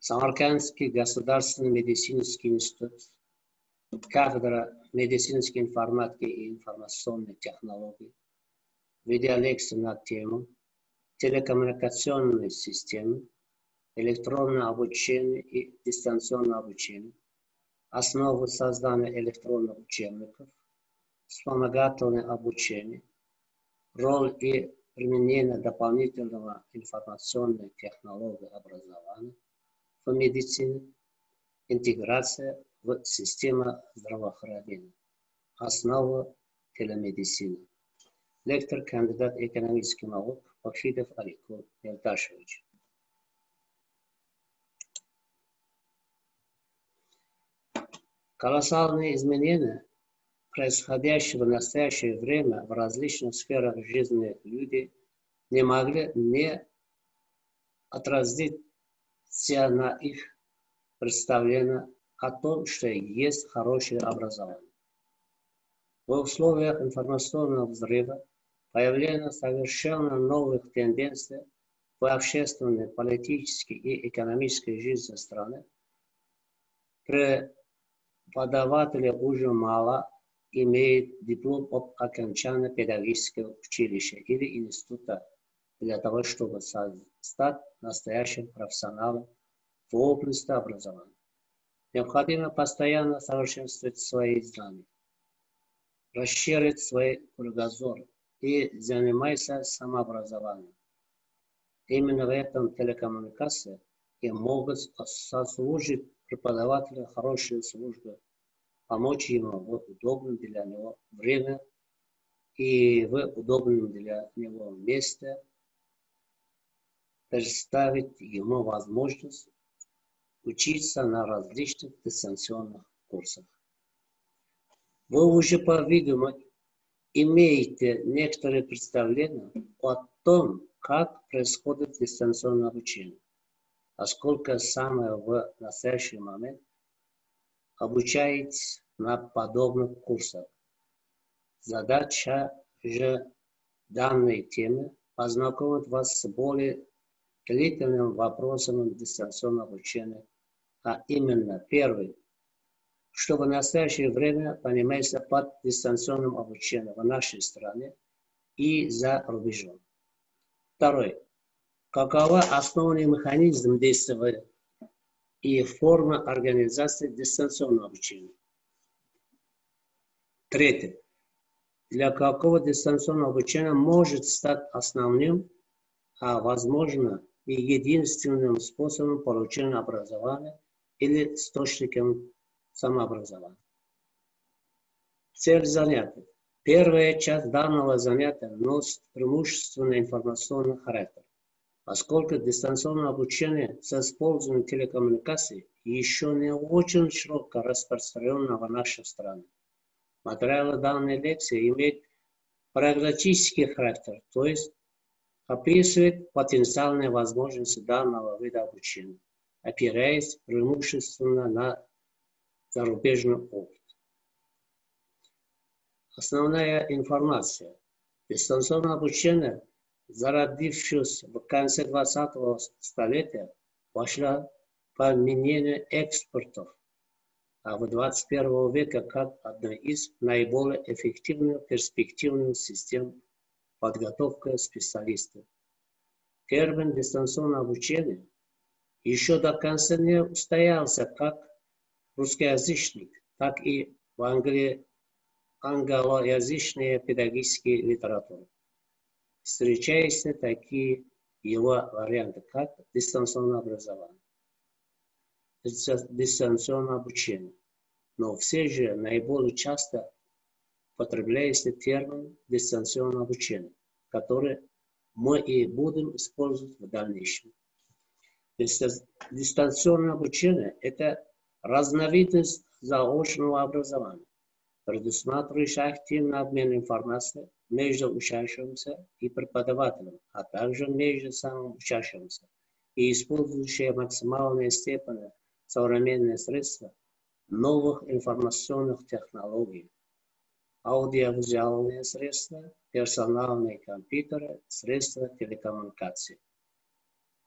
Самаркандский государственный медицинский институт, кафедра медицинской информатики и информационной технологии, видеолекции на тему телекоммуникационные системы, электронное обучение и дистанционное обучение, основы создания электронных учебников, вспомогательное обучение, роль и применение дополнительного информационной технологии образования в медицине, интеграция в систему здравоохранения, основа телемедицины. Лектор, кандидат экономических наук Бахшитов Аликул Ялташевич. Колоссальные изменения, происходящие в настоящее время в различных сферах жизни людей, не могли не отразиться на их представлении о том, что есть хорошее образование. В условиях информационного взрыва, появления совершенно новых тенденций в общественной, политической и экономической жизни страны, преподаватели уже мало имеют диплом об окончании педагогического училища или института для того, чтобы стать настоящим профессионалом в области образования. Необходимо постоянно совершенствовать свои знания, расширить свой кругозор и заниматься самообразованием. Именно в этом телекоммуникации и могут сослужить преподавателю хорошую службу, помочь ему в удобном для него время и в удобном для него месте, представить ему возможность учиться на различных дистанционных курсах. Вы уже, по-видимому, имеете некоторые представления о том, как происходит дистанционное обучение, поскольку самое в настоящий момент обучаетесь на подобных курсах. Задача же данной темы познакомить вас с более длительным вопросом дистанционного обучения, а именно первый, что в настоящее время понимается под дистанционным обучением в нашей стране и за рубежом. Второй, какова основной механизм действия и форма организации дистанционного обучения. Третье, для какого дистанционного обучения может стать основным, а возможно и единственным способом получения образования или источником самообразования. Цель занятия. Первая часть данного занятия носит преимущественно информационный характер, поскольку дистанционное обучение с использованием телекоммуникаций еще не очень широко распространено в нашей стране. Материалы данной лекции имеют прагматический характер, то есть описывает потенциальные возможности данного вида обучения, опираясь преимущественно на зарубежный опыт. Основная информация. Дистанционное обучение, зародившееся в конце 20-го столетия, пошло по мнению экспертов, а в 21 веке как одна из наиболее эффективных перспективных систем подготовки специалистов. Термин дистанционное обучение еще до конца не устоялся как русскоязычный, так и в англоязычной педагогической литературе. Встречаются такие его варианты, как дистанционное образование, дистанционное обучение. Но все же наиболее часто употребляется термин дистанционное обучение, который мы и будем использовать в дальнейшем. Дистанционное обучение – это разновидность заочного образования, предусматривающая активный обмен информацией между учащимся и преподавателем, а также между самым учащимся, и использующая максимальной степени современные средства новых информационных технологий, аудиовизуальные средства, персональные компьютеры, средства телекоммуникации.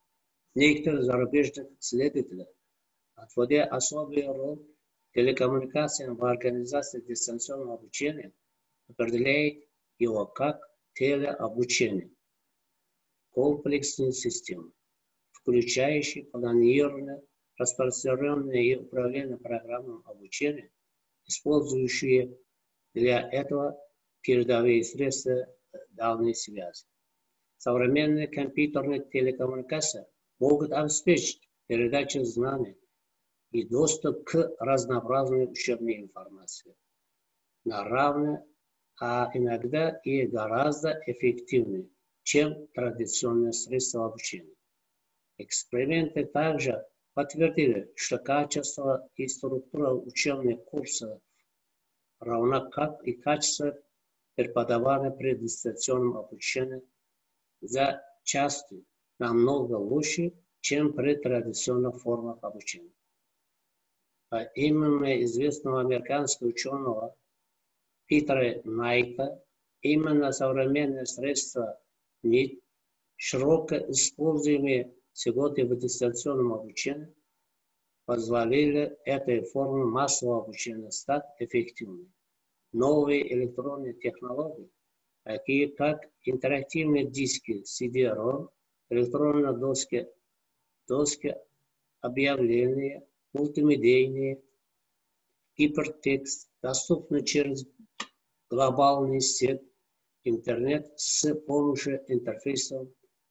некоторых зарубежных исследователей, отводя особую роль телекоммуникациям в организации дистанционного обучения, определяет его как телеобучение, комплексную систему, включающую планирование, распространение и управление программами обучения, использующие для этого передовые средства дальней связи. Современные компьютерные телекоммуникации могут обеспечить передачу знаний и доступ к разнообразной учебной информации на равных, а иногда и гораздо эффективнее, чем традиционные средства обучения. Эксперименты также подтвердили, что качество и структура учебных курсов, равно как и качество преподавания при дистанционном обучении, зачастую намного лучше, чем при традиционных формах обучения. По имени известного американского ученого Питера Найта, именно современные средства НИТ, широко используемые сегодня в дистанционном обучении, позволили этой форме массового обучения стать эффективной. Новые электронные технологии, такие как интерактивные диски CD-ROM, электронные доски объявления, мультимедийные, гипертекст, доступны через глобальный сеть интернет с помощью интерфейсов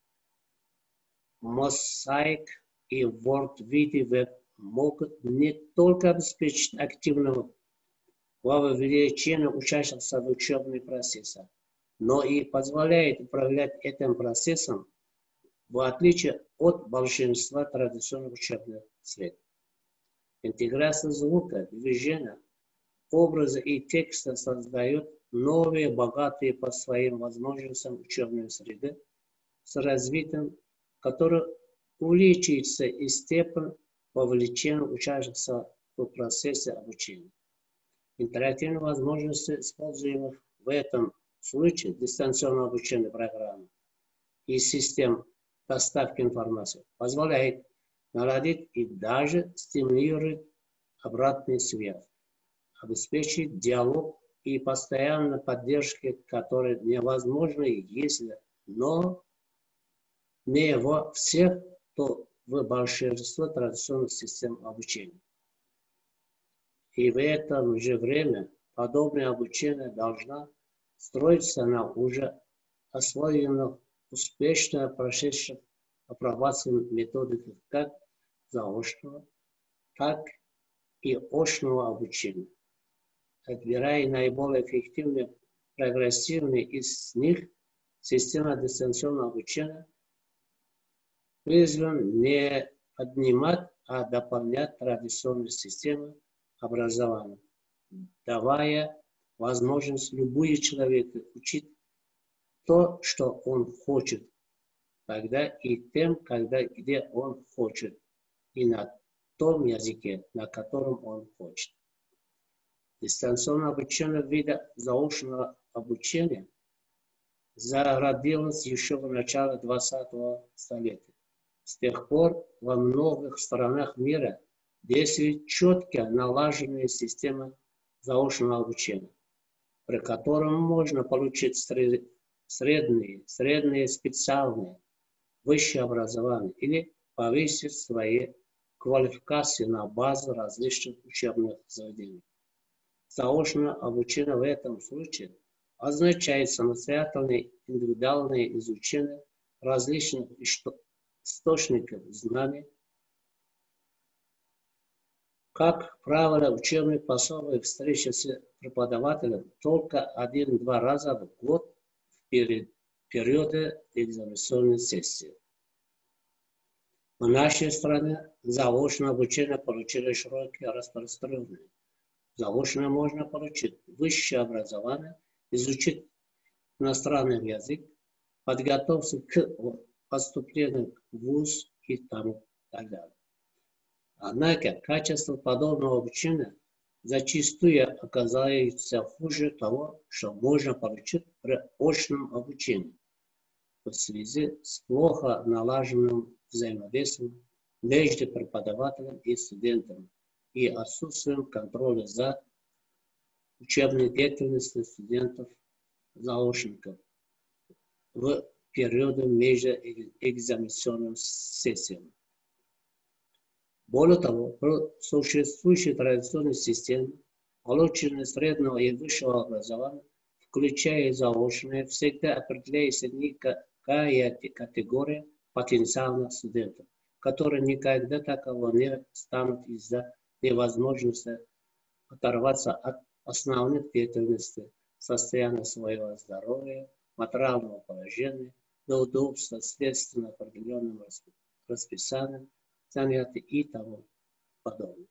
Mosaic и WordVidy могут не только обеспечить активного вовлечения учащихся в учебный процесс, но и позволяет управлять этим процессом в отличие от большинства традиционных учебных средств. Интеграция звука, движения, образа и текста создает новые, богатые по своим возможностям учебные среды с развитием, которое увеличивается и степень вовлечения учащихся в процессе обучения. Интерактивные возможности, используемых в этом случае дистанционного обучения программы и систем доставки информации, позволяет наладить и даже стимулировать обратную связь, обеспечить диалог и постоянную поддержку, которые невозможны, если, но не во всех, то в большинстве традиционных систем обучения. И в это же время подобное обучение должно строиться на уже освоенных, успешно прошедших апробацию методиках как заочного, так и очного обучения, отбирая наиболее эффективные, прогрессивные из них. Система дистанционного обучения призвана не поднимать, а дополнять традиционную систему образования, давая возможность любому человеку учить то, что он хочет, тогда и тем, где он хочет, и на том языке, на котором он хочет. Дистанционное обучение в виде заочного обучения зародилось еще в начале 20-го столетия. С тех пор во многих странах мира действует четко налаженная система заочного обучения, при котором можно получить среднее, специальное, высшее образование или повысить свои квалификации на базе различных учебных заведений. Заочное обучение в этом случае означает самостоятельное индивидуальное изучение различных источников знаний. Как правило, учебные пособия встречи с преподавателем только 1-2 раза в год в периоды экзаменационной сессии. В нашей стране заочное обучение получили широкое распространение. Заочно можно получить высшее образование, изучить иностранный язык, подготовиться к поступлению в вуз и так далее. Однако качество подобного обучения зачастую оказывается хуже того, что можно получить при очном обучении в связи с плохо налаженным взаимодействием между преподавателем и студентом и отсутствием контроля за учебной деятельностью студентов-заочников в периоды между экзаменационными сессиями. Более того, в существующей традиционной системе получение среднего и высшего образования, включая заочное, всегда определяется некая категория потенциальных студентов, которые никогда таково не станут из-за невозможности оторваться от основных деятельностей, состояния своего здоровья, материального положения, неудобства следственно определенным расписанием занятий и тому подобное.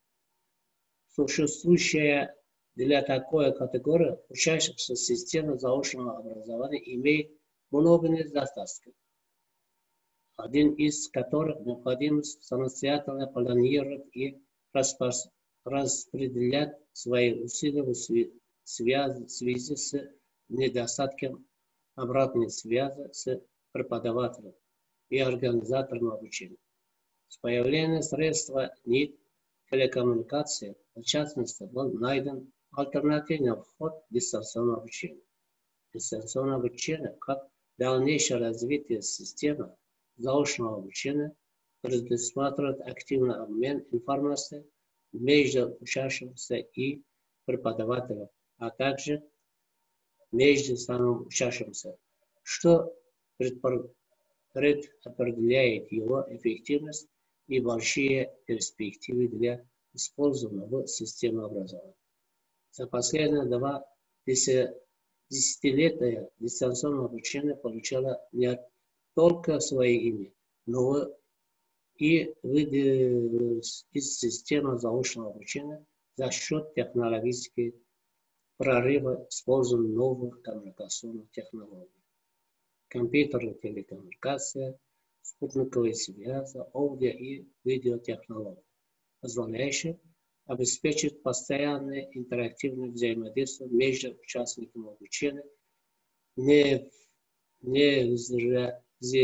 Существующая для такой категории учащихся система заочного образования имеет много недостатков, один из которых необходимость самостоятельно планировать и распределять свои усилия в связи с недостатком обратной связи с преподавателем и организатором обучения. С появлением средства НИТ телекоммуникации, в частности, был найден альтернативный вход дистанционного обучения. Дистанционное обучение, как дальнейшее развитие системы заочного обучения, предусматривает активный обмен информацией между учащимся и преподавателем, а также между самым учащимся, что предопределяет его эффективность и большие перспективы для использования в системе образования. За последние 2 десятилетия дистанционное обучение получало не только свое имя, но и выделилось из системы заочного обучения за счет технологических прорыва использования новых коммуникационных технологий. Компьютерная телекоммуникация, спутниковая связь, аудио- и видеотехнологии, позволяющие обеспечить постоянное интерактивное взаимодействие между участниками обучения, невзирая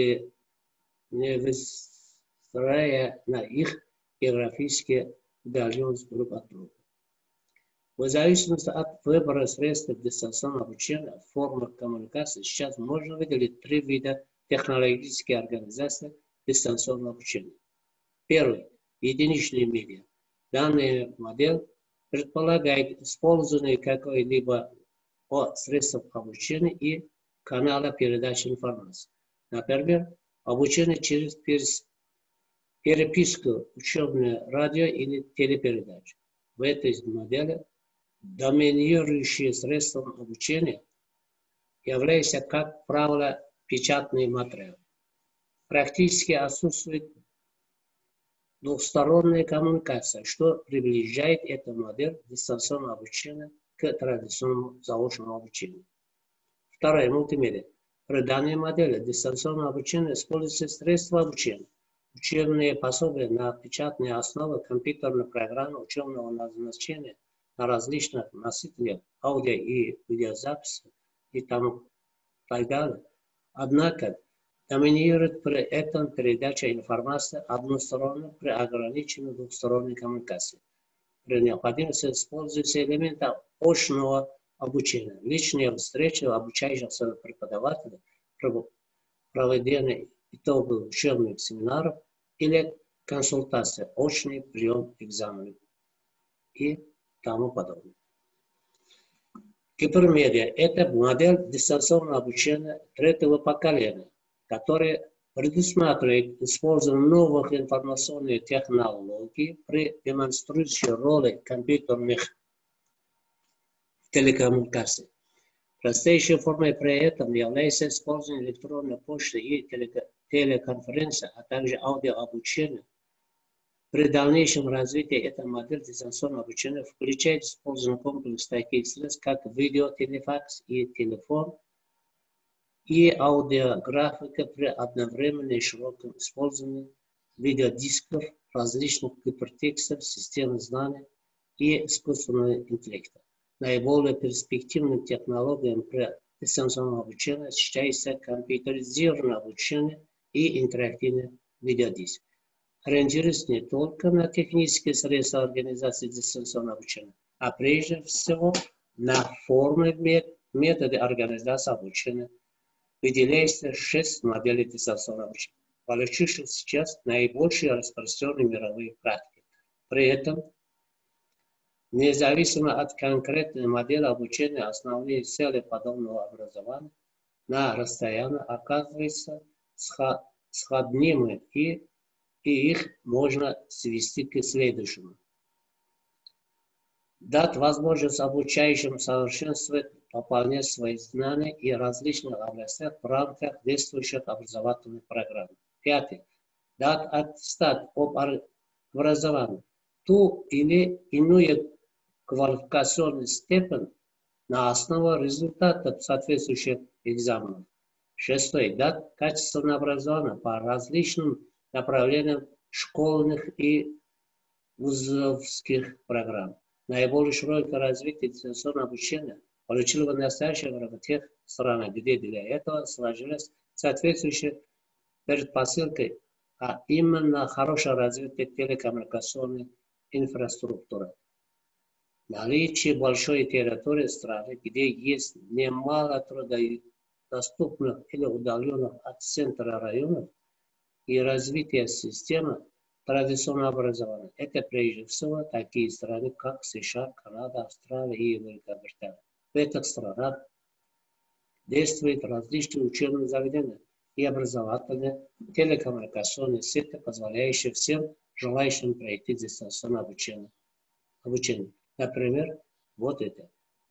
на их географические удаленность друг от друга. В зависимости от выбора средств дистанционного обучения в формах коммуникации сейчас можно выделить 3 вида технологической организации дистанционного обучения. Первый – единичные медиа. Данная модель предполагает использование какой-либо средств обучения и канала передачи информации. Например, обучение через переписку, учебное радио или телепередачу. В этой модели доминирующим средством обучения является, как правило, печатный материал. Практически отсутствует двухсторонняя коммуникация, что приближает эту модель дистанционного обучения к традиционному заочному обучению. Второе, мультимедиа. При данной модели дистанционного обучения используются средства обучения, учебные пособия на печатной основе, компьютерные программы учебного назначения на различных носителях аудио- и видеозаписи и так далее. Однако доминирует при этом передача информации односторонне при ограниченной двухсторонней коммуникации. При необходимости используются элементы очного обучения, личные встречи обучающихся преподавателей, проведение итоговых учебных семинаров или консультация, очный прием экзаменов и тому подобное. Гипермедиа – это модель дистанционного обучения 3-го поколения, которая предусматривает использование новых информационных технологий при демонстрирующей роли компьютерных телекоммуникаций. Простейшей формой при этом является использование электронной почты и телеконференции, а также аудиообучения. При дальнейшем развитии этой модели дистанционного обучения включает использование комплекса таких средств, как видео, телефакс и телефон, и аудиографика при одновременном и широком использовании видеодисков, различных гипертекстов, систем знаний и искусственного интеллекта. Наиболее перспективным технологиям при дистанционном обучении считается компьютеризированное обучение и интерактивное видеодиск. Ориентируясь не только на технические средства организации дистанционного обучения, а прежде всего на формы методы организации обучения. Выделяется 6 моделей дистанционного обучения, получивших сейчас наибольшие распространенные мировые практики. При этом, независимо от конкретной модели обучения, основные цели подобного образования на расстоянии оказываются сходными, и их можно свести к следующему. Дать возможность обучающим совершенствовать, пополнять свои знания и различных областях в рамках действующих образовательных программ. Пятое. Дать аттестат об образовании, ту или иную квалификационную степень на основе результатов соответствующих экзаменов. Шестое. Дать качественное образование по различным направлениям школьных и вузовских программ. Наиболее широкое развитие дистанционного обучения получило в настоящее время в тех странах, где для этого сложилась соответствующая предпосылка, а именно хорошее развитие телекоммуникационной инфраструктуры. Наличие большой территории страны, где есть немало труднодоступных или удаленных от центра районов, и развитие системы традиционного образования. Это прежде всего такие страны, как США, Канада, Австралия и Великобритания. В этих странах действуют различные учебные заведения и образовательные телекоммуникационные сети, позволяющие всем желающим пройти дистанционное обучение. Например, вот это.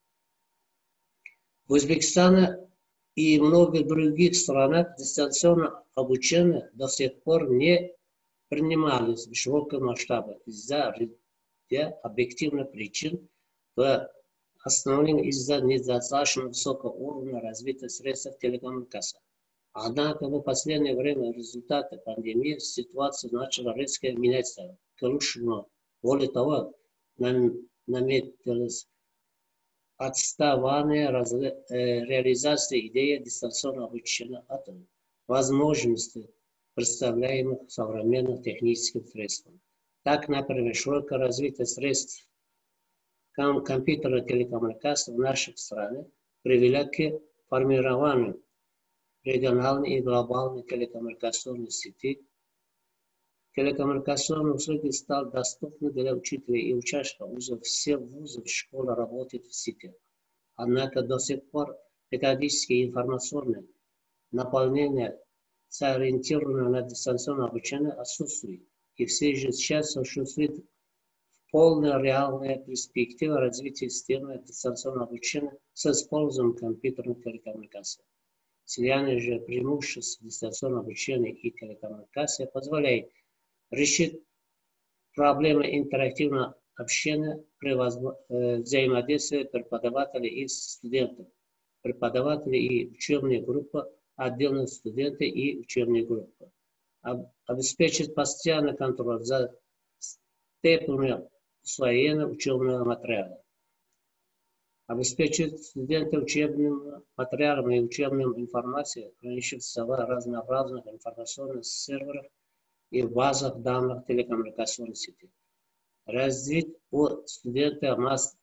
В Узбекистане и многих других странах дистанционное обучение до сих пор не принимались в широком масштабе из-за ряда объективных причин, в основном из-за недостаточно высокого уровня развития средств телекоммуникаций. Однако в последнее время в результате пандемии ситуация начала резко меняться к лучшему. Более того, наметилось отставание реализации идеи дистанционного обучения от возможностей, представляемых современных технических средств. Так, например, широкое развитие средств компьютерной телекоммуникации в нашей стране привело к формированию региональной и глобальной телекоммуникационной сети. Телекоммуникационные услуги стали доступны для учителей и учащихся вузов. Все вузы и школы работают в сети. Однако до сих пор методические и информационные наполнения, сориентированные на дистанционное обучение, отсутствуют. И все же сейчас существует полная реальная перспектива развития системы дистанционного обучения с использованием компьютерных телекоммуникаций. Слияние же преимуществ дистанционного обучения и телекоммуникации позволяет решить проблемы интерактивного общения при взаимодействии преподавателей и студентов, преподавателей и учебной группы, отдельных студентов и учебной группы. Обеспечить постоянный контроль за степенью усвоения учебного материала. Обеспечить студентов учебным материалом и учебной информацией, хранящихся в разнообразных информационных серверах и базах данных телекоммуникационных сетей. Развить у студента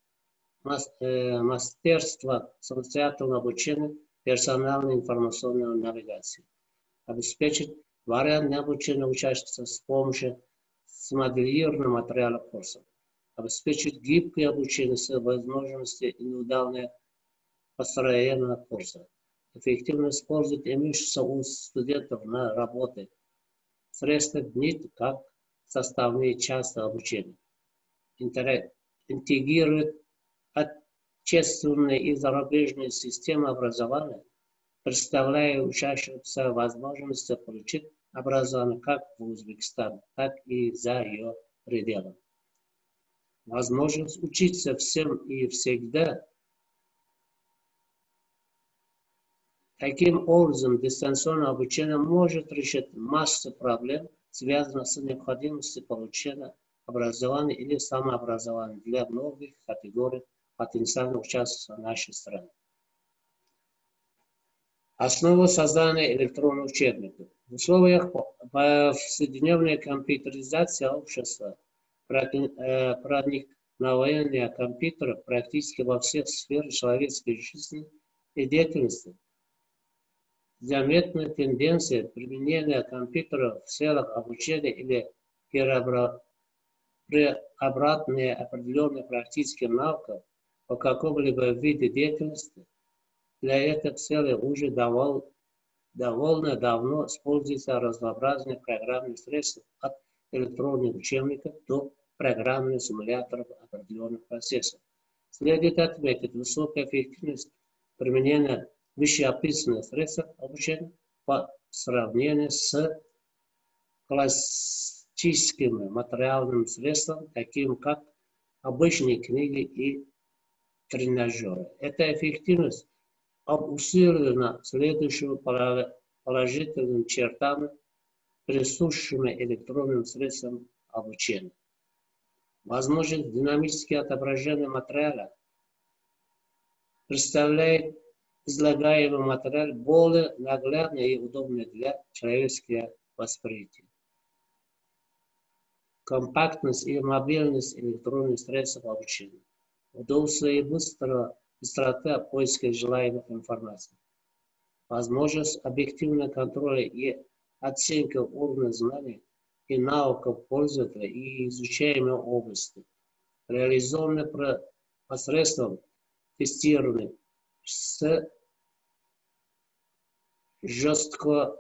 мастерство самостоятельного обучения персональной информационной навигации. Обеспечить вариантное обучение учащихся с помощью смоделированного материала курсов. Обеспечить гибкое обучение с возможностью индивидуального построения курса. Эффективно использовать имеющиеся у студентов на работе средства НИТ как составные части обучения. Интегрирует отечественные и зарубежные системы образования, представляя учащимся возможность получить образование как в Узбекистане, так и за ее пределами. Возможность учиться всем и всегда. Таким образом, дистанционное обучение может решить массу проблем, связанных с необходимостью получения образования или самообразования для многих категорий потенциальных участников нашей страны. Основа создания электронных учебников. В условиях повседневной компьютеризации общества, проникновения компьютеров практически во всех сферах человеческой жизни и деятельности, заметна тенденция применения компьютеров в целях обучения или преобразования определенных практических навыков по какому-либо виду деятельности. Для этой цели уже довольно давно используются разнообразные программные средства от электронных учебников до программных симуляторов определенных процессов. Следует отметить высокую эффективность применения вышеописанных средств обучения по сравнению с классическими материальными средствами, такими как обычные книги и тренажеры. Эта эффективность усилена следующими положительными чертами, присущими электронным средствам обучения. Возможность динамически отображения материала представляет излагаемый материал более наглядный и удобный для человеческого восприятия. Компактность и мобильность электронных средств обучения. Удобство и быстрота поиска желаемой информации. Возможность объективного контроля и оценки уровня знаний и навыков пользователя и изучаемой области, реализованные посредством тестирования с жестко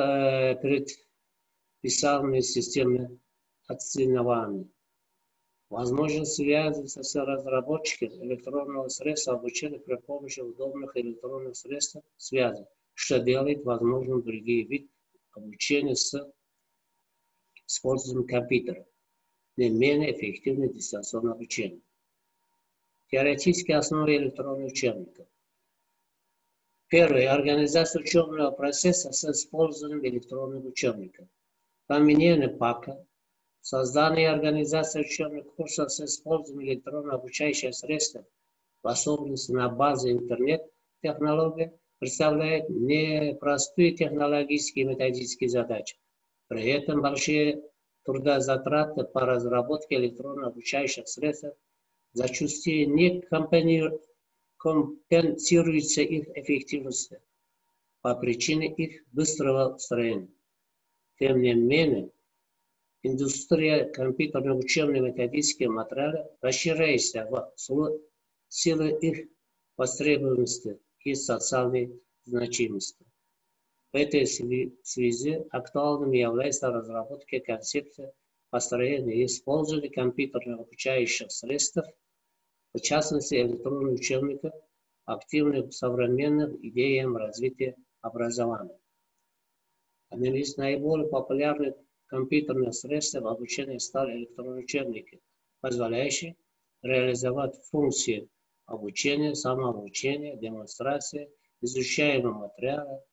предписанной системой оценивания. Возможность связи с разработчиком электронного средства обучения при помощи удобных электронных средств связи, что делает возможным другие виды обучения с использованием компьютера, не менее эффективное дистанционное обучение. Теоретические основы электронных учебников. Первое. Организация учебного процесса с использованием электронных учебников. Применение ПАКа. Создание и организация учебных курсов с использованием электронных обучающих средств, в особенности на базе интернет-технологий, представляет непростые технологические и методические задачи. При этом большие трудозатраты по разработке электронных обучающих средств зачастую не компенсируются их эффективностью по причине их быстрого строения. Тем не менее, индустрия компьютерных учебных методических материалов расширяется в силу их востребованности и социальной значимости. В этой связи актуальным является разработка концепции построения и использования компьютерных обучающих средств, в частности электронных учебников, активных к современным идеям развития образования. Одним из наиболее популярных компьютерных средств обучения стали электронные учебники, позволяющие реализовать функции обучения, самообучения, демонстрации, изучаемого материала,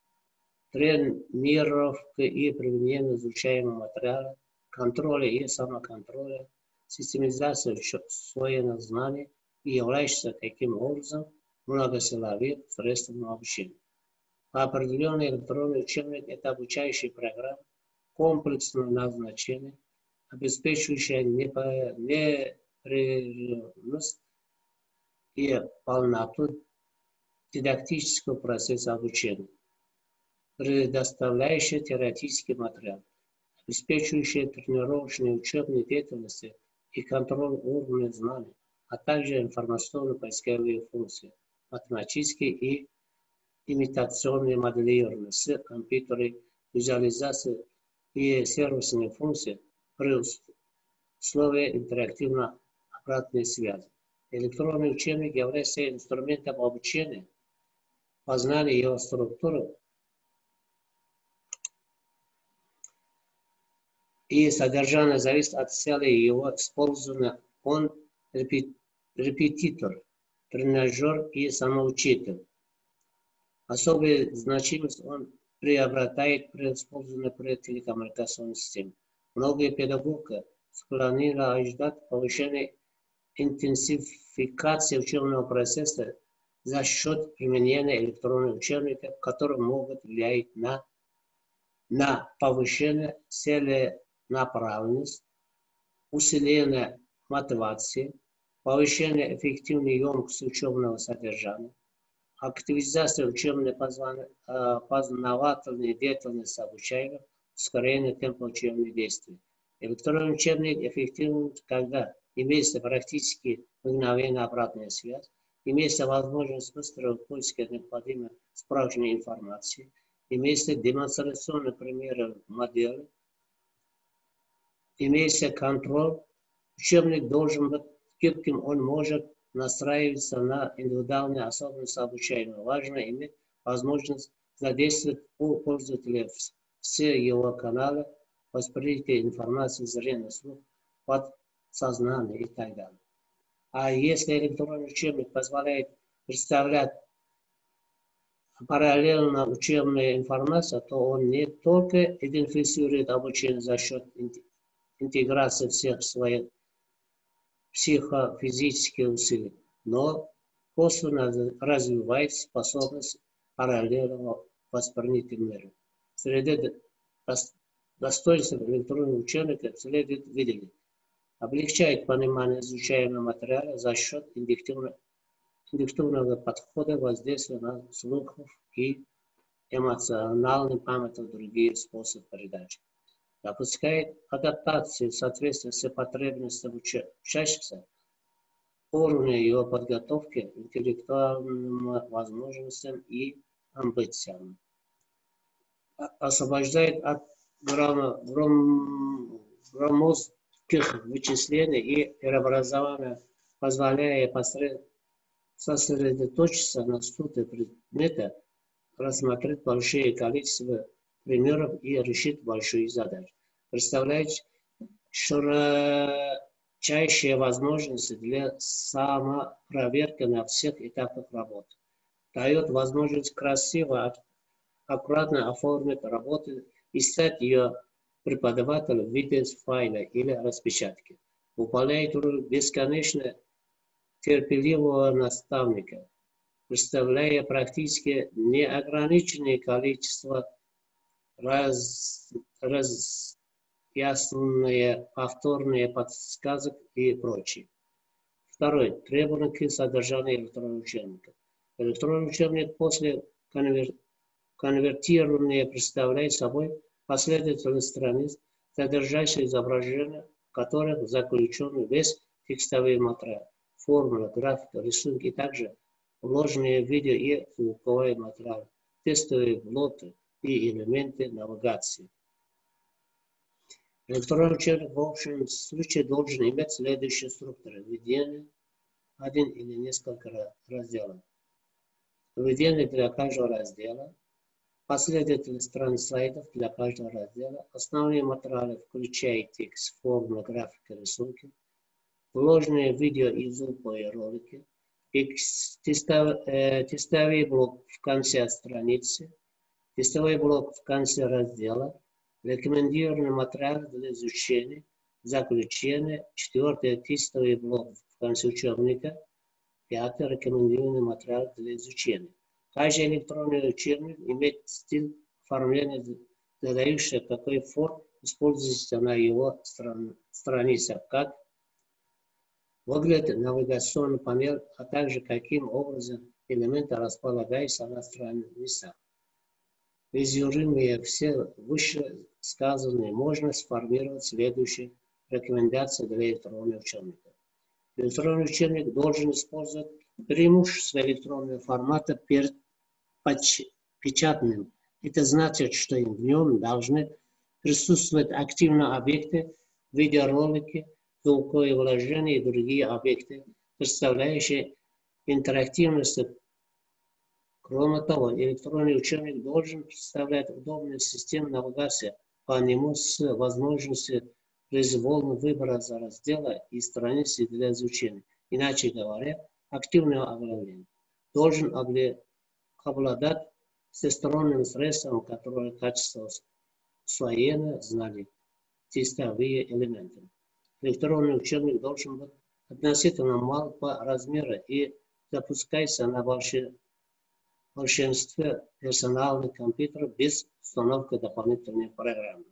тренировки и применения изучаемого материала, контроля и самоконтроля, систематизации усвоенных знаний и являющихся таким образом многосиловым средством обучения. По определению электронный учебник – это обучающая программа комплексного назначения, обеспечивающая непрерывность и полноту дидактического процесса обучения, предоставляющая теоретический материал, обеспечивающая тренировочные учебные деятельности и контроль уровня знаний, а также информационно-поисковые функции, математические и имитационное моделирование с компьютерной визуализацией и сервисные функции при условии интерактивной обратной связи. Электронный учебник является инструментом обучения, познания его структуры и содержание зависит от цели его использования. Он репетитор, тренажер и самоучитель. Особую значимость он приобретает при использовании при телекоммуникационной системе. Многие педагоги склонны ожидать повышения интенсификации учебного процесса за счет применения электронных учебников, которые могут влиять на на повышение целенаправленности, усиление мотивации, повышение эффективной емкости учебного содержания, активизация учебной познавательной деятельности обучаемых, ускорение темпа учебных действий. Электронный учебник эффективен, когда имеется практически мгновенная обратная связь, имеется возможность быстрого поиска необходимой справочной информации, имеется демонстрационные примеры модели, имеется контроль. Учебник должен быть гибким, он может настраиваться на индивидуальные особенности обучаемого. Важно иметь возможность задействовать у пользователя все его каналы восприятия информации, зрения, слух, подсознание и так далее. А если электронный учебник позволяет представлять параллельно учебную информацию, то он не только идентифицирует обучение за счет интеграции всех своих психофизических усилий, но косвенно развивает способность параллельного восприятия мира. Среди достоинств электронного учебника следует выделить: облегчает понимание изучаемого материала за счет индуктивного подхода, воздействия на слухов и эмоциональной памяти в другие способы передачи. Допускает адаптацию в соответствии с потребностями учащихся, уровня его подготовки, интеллектуальным возможностям и амбициям. Освобождает от громоздких вычислений и преобразования, позволяя сосредоточиться на сути предмета, рассмотреть большое количество примеров и решить большие задачи. Представляет широчайшие возможности для самопроверки на всех этапах работы. Дает возможность красиво, аккуратно оформить работу и стать ее преподавателем в виде файла или распечатки. Выполняет роль бесконечно терпеливого наставника, представляя практически неограниченное количество разъясненные повторные подсказок и прочее. Второе. Требования к содержанию электронного учебника. Электронный учебник после конвертирования представляет собой последовательность страниц, содержащих изображения, в которых заключен весь текстовый материал, формула, графика, рисунки, также вложенные видео и звуковые материалы, тестовые блоки и элементы навигации. Электронный учебник в общем случае должен иметь следующие структуры: введение, один или несколько разделов, введение для каждого раздела, последовательность страниц слайдов для каждого раздела, основные материалы, включая текст, формула, графика, рисунки, вложенные видео и звуковые ролики, тестовый блок в конце страницы, тестовый блок в конце раздела, рекомендуемый материал для изучения, заключение, четвертый тестовый блок в конце учебника, пятый рекомендуемый материал для изучения. Каждый электронный учебник имеет стиль оформления, задающий, какой форм используется на его страницах, как выглядит навигационный панель, а также каким образом элементы располагаются на страницах. Резюмируя все вышесказанное, можно сформировать следующие рекомендации для электронного учебника. Электронный учебник должен использовать преимущества электронного формата перед печатным. Это значит, что в нем должны присутствовать активные объекты, видеоролики, звуковые вложения и другие объекты, представляющие интерактивность. Кроме того, электронный учебник должен представлять удобную систему навигации по нему с возможностью произвольного выбора за раздела и страницы для изучения. Иначе говоря, активного оглавления. Должен обладать всесторонним средством, которое качество усвоения знаний, тестовые элементы. Электронный учебник должен быть относительно мал по размеру и запускается на больших большинстве персональных компьютеров без установки дополнительных программ.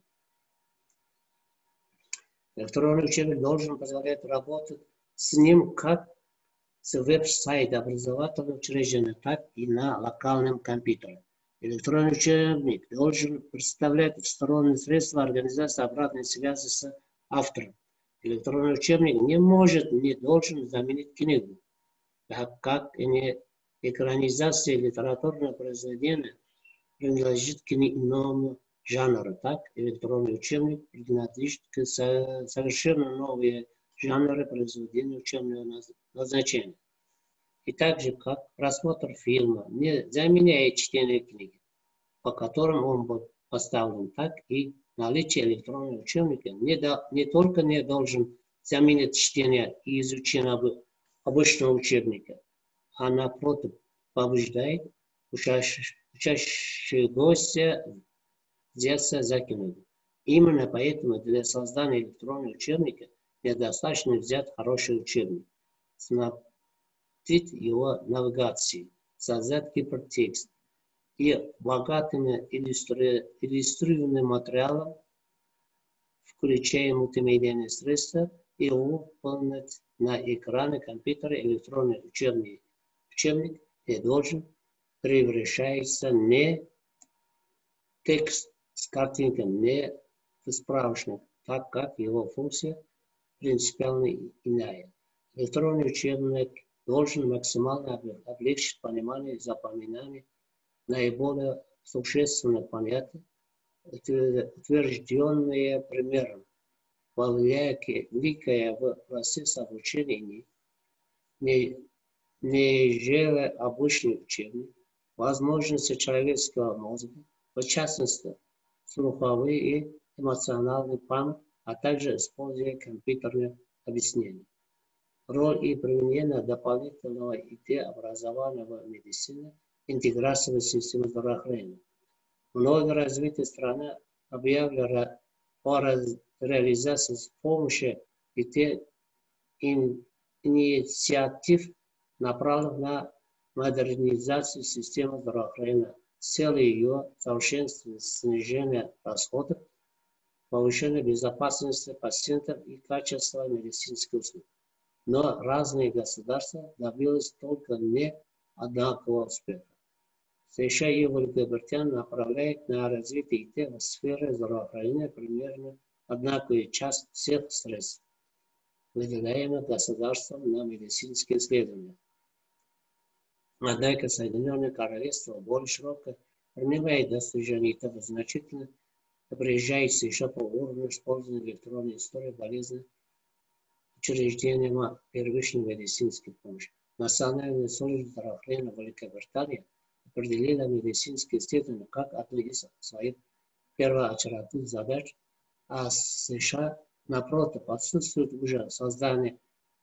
Электронный учебник должен позволять работать с ним как с веб-сайта образовательного учреждения, так и на локальном компьютере. Электронный учебник должен представлять сторонние средства организации обратной связи с автором. Электронный учебник не может, не должен заменить книгу, так как экранизация литературного произведения принадлежит к иному жанру, так электронный учебник принадлежит к совершенно новые жанры произведения учебного назначения. И так же, как просмотр фильма не заменяет чтение книги, по которым он был поставлен, так и наличие электронного учебника не только не должен заменить чтение и изучение обычного учебника, а напротив побуждает учащегося взяться за книгу. Именно поэтому для создания электронного учебника недостаточно взять хороший учебник, смотреть его навигации, создать гипертекст и богатым иллюстрированным материалом, включая мультимедийные средства, и выполнить на экране компьютера электронный учебник и должен превращаться не текст с картинками, не в справочник, так как его функция принципиально иная. Электронный учебник должен максимально облегчить понимание и запоминание наиболее существенных понятий, утвержденные примером, влияя в процесс обучения, нежели обычный учебник, возможности человеческого мозга, в частности, слуховые и эмоциональные память, а также используя компьютерные объяснения. Роль и применение дополнительного IT-образования в медицине, интеграция в систему здравоохранения. Многие развитые страны объявили о реализации с помощью IT-инициатив, направленных на модернизацию системы здравоохранения с целью ее совершенствования, снижения расходов, повышения безопасности пациентов и качества медицинских услуг. Но разные государства добились только не одинакового успеха. США и Великобритания направляют на развитие IT в сфере здравоохранения примерно одинаковую часть всех средств, выделяемых государством на медицинские исследования. Однако Соединенное Королевство более широко принимает достижения IT, значительно опережает США по уровню использования электронной истории болезни учреждением первичной медицинской помощи. Национальная служба здравоохранения Великобритании определила медицинские исследования как одну из своих первоочередных задач, а США, напротив, отсутствует уже создание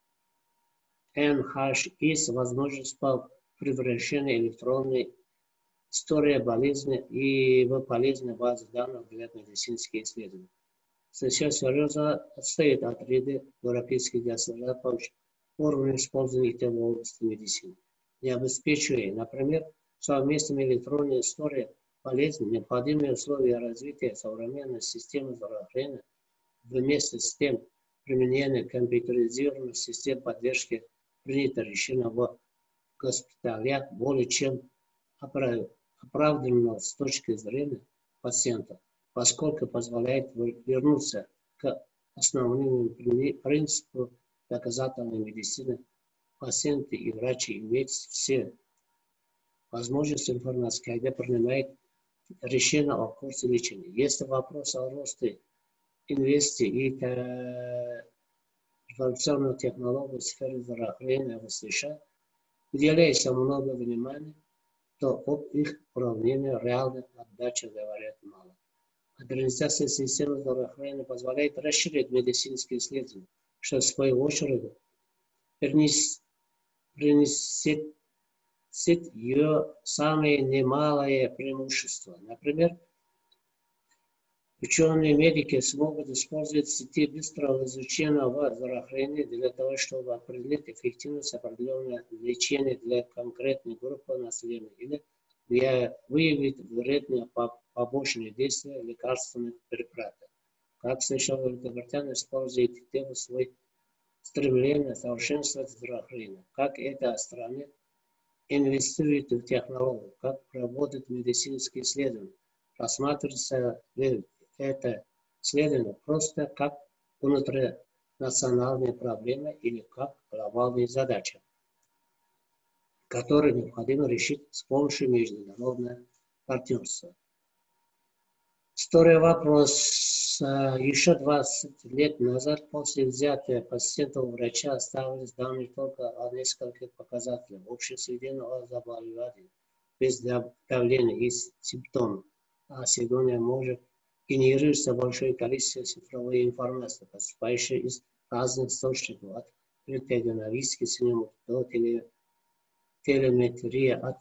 НХИ с возможностью по превращению электронной истории болезни и в полезные базы данных для медицинских исследований. США серьезно отстает от ряда европейских государств по уровню использования IT в области медицины, не обеспечивая, например, совместными электронной историей болезни, необходимые условия развития современной системы здравоохранения, вместе с тем применение компьютеризированных систем поддержки принято решение в госпиталях более чем оправданно с точки зрения пациента, поскольку позволяет вернуться к основным принципам доказательной медицины. Пациенты и врачи имеют все возможности информации, когда принимают решение о курсе лечения. Если вопрос о росте инвестиций и информационных технологий в сфере здравоохранения в США уделяется много внимания, то об их уравнении реальной отдачи говорят мало. Модернизация системы здравоохранения позволяет расширить медицинские исследования, что в свою очередь принесет ее самые немалые преимущества. Например, ученые-медики смогут использовать сети быстрого изучения в здравоохранении для того, чтобы определить эффективность определенного лечения для конкретной группы населения или выявить вредные побочные действия лекарственных препаратов. Как США и Великобритания используют тему свой стремление совершенствовать здравоохранение, как эта страна инвестирует в технологии, как проводит медицинские исследования. Рассматривается это исследование просто как внутринациональная проблема или как глобальная задача, которую необходимо решить с помощью международного партнерства. Второй вопрос. Еще 20 лет назад после взятия пациента у врача оставались данные только о нескольких показателях. Общее сведение о заболевании без давления и симптомов. А сегодня может генерироваться большое количество цифровой информации, поступающей из разных источников, от рентгеновских снимков до телеметрии, от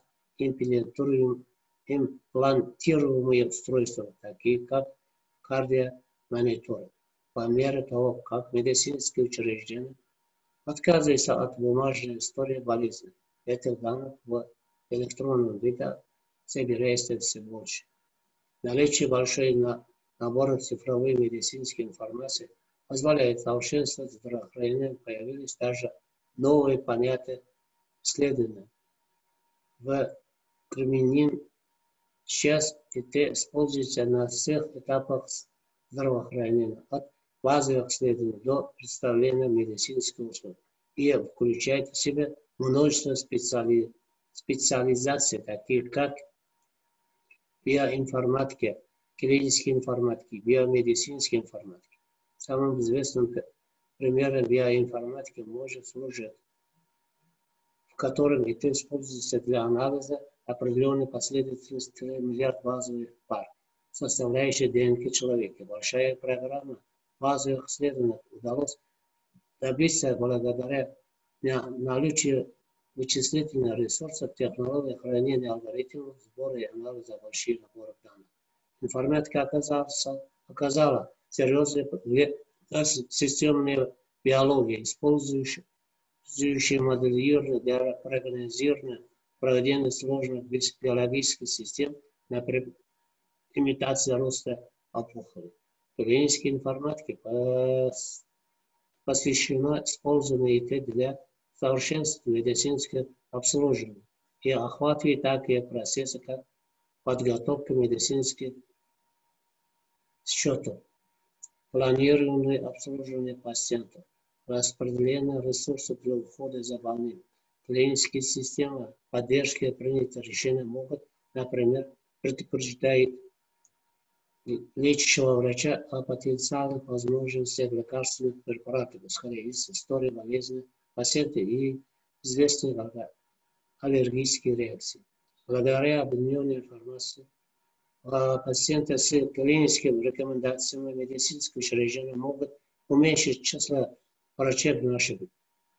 имплантируемые устройства, такие как кардиомониторы. По мере того, как медицинские учреждения отказываются от бумажной истории болезни, этих данных в электронном виде собирается все больше. Наличие большого набора цифровой медицинской информации позволяет совершенствовать здравоохранение. Появились даже новые понятия исследования. В криминин сейчас это используется на всех этапах здравоохранения, от базовых исследований до представления медицинских услуг, и включает в себя множество специализаций, таких как биоинформатика, клинической информатики, биомедицинской информатики. Самым известным примером биоинформатики может служить, в котором это используется для анализа определенной последовательности миллиард базовых пар, составляющих ДНК человека. Большая программа базовых исследований удалось добиться благодаря наличию вычислительных ресурсов, технологий хранения алгоритмов, сбора и анализа больших наборов данных. Информатика оказала серьезный вклад в системную биологию, использующую моделирование для прогнозирования проведения сложных биологических систем, например, имитация роста опухолей. Клиническая информатика посвящена использованию ИТ для совершенства медицинского обслуживания и охватывает такие процессы, как подготовка медицинских счетов, планирование обслуживания пациентов, распределение ресурсов для ухода за больным. Клинические системы поддержки принятия решений могут, например, предупреждать лечащего врача о потенциальных возможностях лекарственных препаратов, исходя из истории болезни пациента и известных аллергических реакций. Благодаря обменению информацией пациенты с клиническими рекомендациями медицинских учреждений могут уменьшить число врачебных ошибок.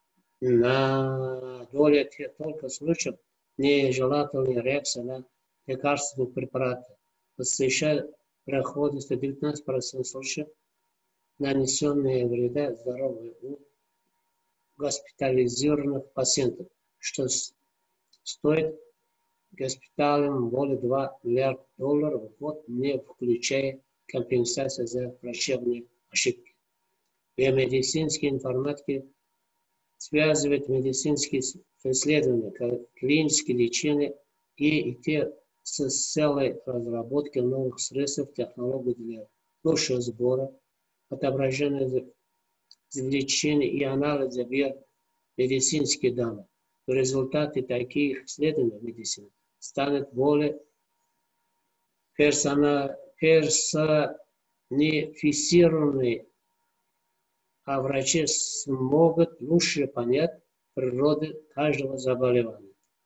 На долю только случаев нежелательной реакции на лекарственные препараты. В США приходится 19% случаев нанесенные вреда здоровью у госпитализированных пациентов, что стоит госпиталям более $2 миллиарда в год, не включая компенсацию за врачебные ошибки. Биомедицинские информатики связывают медицинские исследования, клинические лечения и те с целой разработкой новых средств, технологий для лучшего сбора, отображения, извлечения и анализа биомедицинских данных. В результате таких исследований медицины станет более персонифицированной, а врачи смогут лучше понять природу каждого заболевания.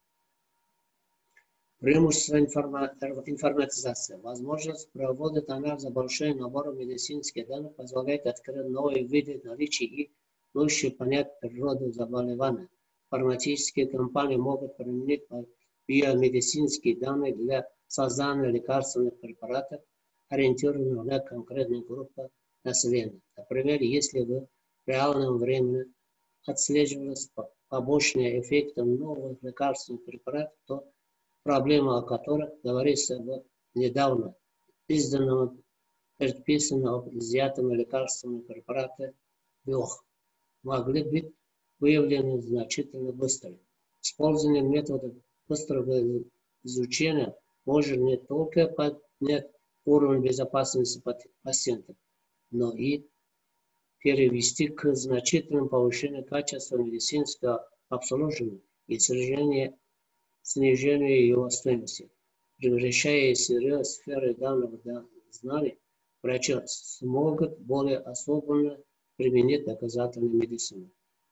Преимущество информатизации. Возможность проводить анализ большого набора медицинских данных позволяет открыть новые виды наличия и лучше понять природу заболевания. Фармацевтические компании могут применить биомедицинские данные для создания лекарственных препаратов, ориентированных на конкретную группу населения. Например, если в реальном времени отслеживались побочные эффекты новых лекарственных препаратов, то проблемы о которых говорится в недавно изданном предписании об изъятом лекарственных препаратов ВИОХ, могли быть выявлены значительно быстрее. Использование методов быстрого изучения может не только поднять уровень безопасности пациентов, но и перевести к значительному повышению качества медицинского обслуживания и снижению его стоимости. Превращая серьезные сферы данных знаний, врачи смогут более особенно применить доказательную медицину.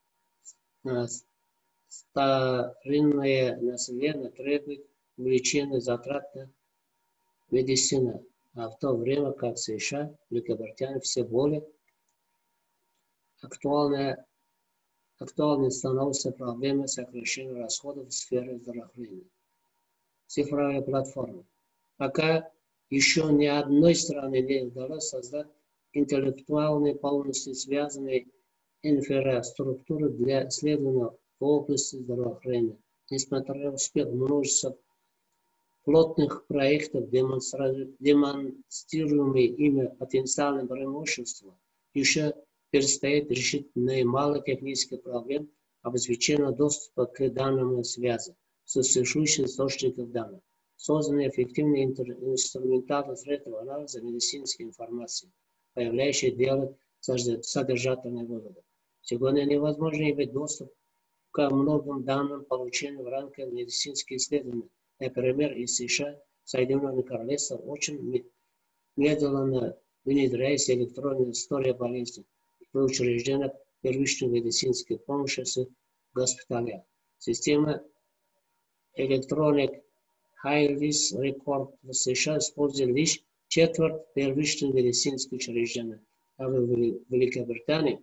Старинное население требует увеличения затрат на медицину, а в то время как в США Великобритании все более актуальной становится проблема сокращения расходов в сфере здравоохранения. Цифровые платформы. Пока еще ни одной стране не удалось создать интеллектуально полностью связанные инфраструктуры для исследования в области здравоохранения. Несмотря на успех множества плотных проектов, демонстрируемые ими потенциальные преимущества, еще предстоит решить немало технических проблем обеспечения доступа к данным связи с существующими источниками данных. Созданы эффективные инструментальные средства анализа медицинской информации, позволяющие делать содержательные выводы. Сегодня невозможно иметь доступ к многим данным, полученным в рамках медицинских исследований. Например, из США, Соединенное Королевство очень медленно внедряется электронная история болезни в учреждениях первичной медицинской помощи с госпиталях. Система Electronic High Risk Record в США использует лишь четверть первичных медицинских учреждений, а в Великобритании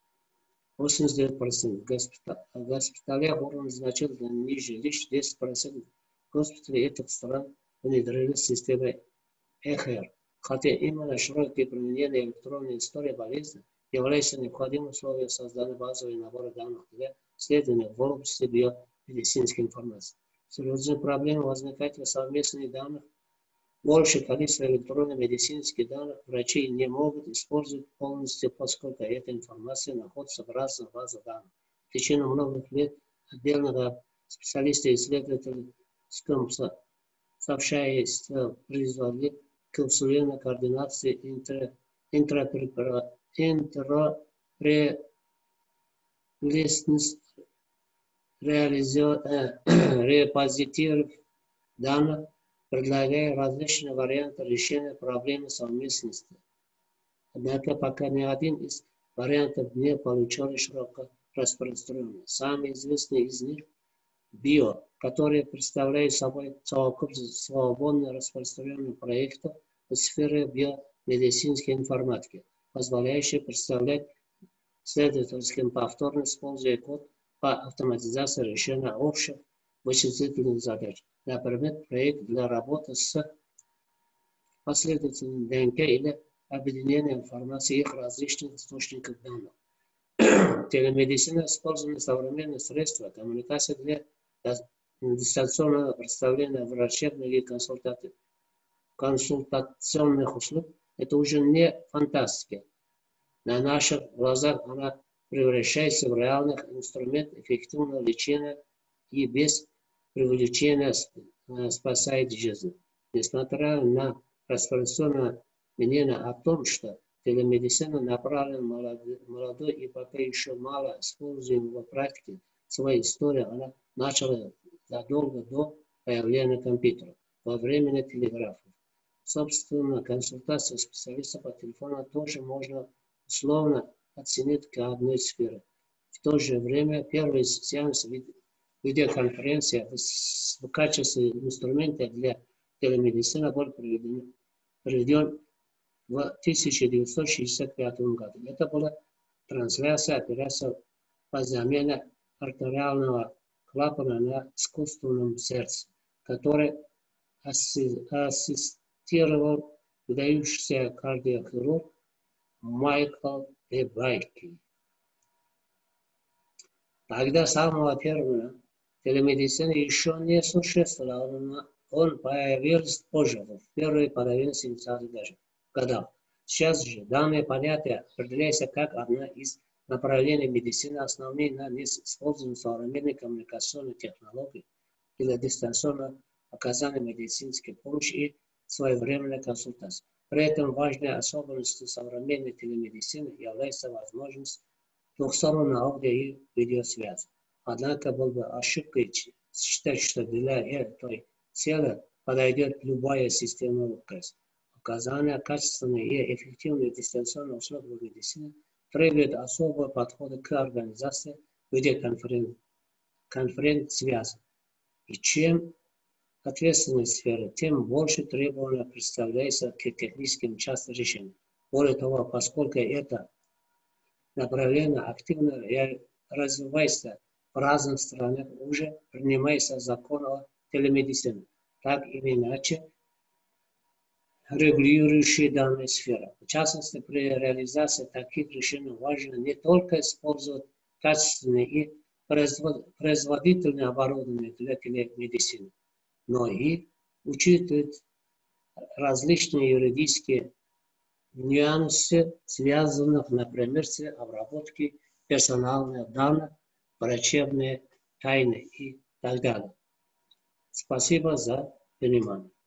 89%. В госпиталях уровень значительно ниже, лишь 10% госпиталей этих стран внедрили систему ЭХР. Хотя именно широкое применение электронной истории болезни является необходимым условием создания базового набора данных для исследования в области биомедицинской информации. Серьезная проблема возникает в совместных данных. Большее количество электронно-медицинских данных врачи не могут использовать полностью, поскольку эта информация находится в разных базах данных. В течение многих лет отдельного специалиста и исследователей сообщества привели к усилению координации репозиториев данных, предлагая различные варианты решения проблемы совместности. Однако пока ни один из вариантов не получил широкое распространение. Самый известный из них – БИО, который представляет собой совокупность свободно распространенных проектов в сфере биомедицинской информатики, позволяющий представлять следовательским повторно используя код по автоматизации решения общих вычислительных задач. Например, проект для работы с последовательным ДНК или объединения информации их различных источников данных. Телемедицина использует современные средства коммуникации для дистанционного представления врачебных и консультационных услуг. Это уже не фантастика. На наших глазах она превращается в реальный инструмент эффективного лечения и без привлечения спасает жизнь. Несмотря на распространенное мнение о том, что телемедицина направлена молодой и пока еще мало используемой в практике, своей истории она начала задолго до появления компьютеров, во время телеграфов. Собственно, консультацию специалиста по телефону тоже можно условно оценить к одной сфере. В то же время первый сеанс видеоконференции в качестве инструмента для телемедицины был проведен в 1965 году. Это была трансляция операции по замене артериального клапана на искусственном сердце, который ассистировал выдающийся кардиохирург Майкл Дебайки. Тогда с самого первого телемедицина еще не существовала, он появился позже, в первой половине 70-х годов. Сейчас же данное понятие определяется как одна из направлений медицины, основные на использовании современных коммуникационных технологий для дистанционного оказания медицинской помощи и своевременной консультации. При этом важной особенностью современной телемедицины является возможность двухсторонней аудио- и видеосвязи. Однако было бы ошибкой считать, что для этой цели подойдет любая система УКС. Оказание качественной и эффективной дистанционной услуги медицины требует особого подхода к организации видеоконференц-связи. И чем ответственная сфера, тем больше требований представляется к техническим частным решениям. Более того, поскольку это направление активно развивается в разных странах, уже принимается закон о телемедицине, так или иначе регулирующий данную сферу. В частности, при реализации таких решений важно не только использовать качественное и производительное оборудование для телемедицины, но и учитывать различные юридические нюансы, связанные, например, с обработкой персональных данных, врачебной тайны и так далее. Спасибо за внимание.